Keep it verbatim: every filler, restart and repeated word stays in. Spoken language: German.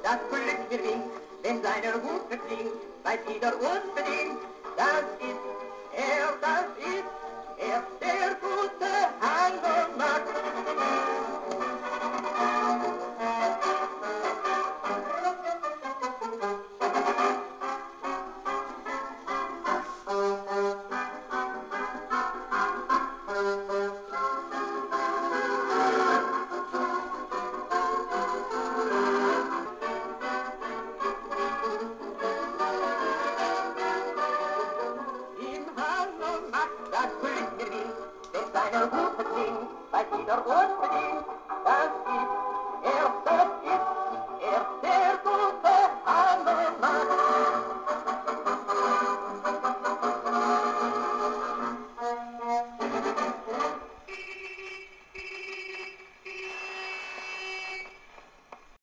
das Glück gewinnt, wenn seine Hufe klingt, weiß jeder unbedingt, das ist er, das ist er, der gute Hanomag. Das Glück gewinnt, wenn seine Hufe klingt, weiß jeder unbedingt,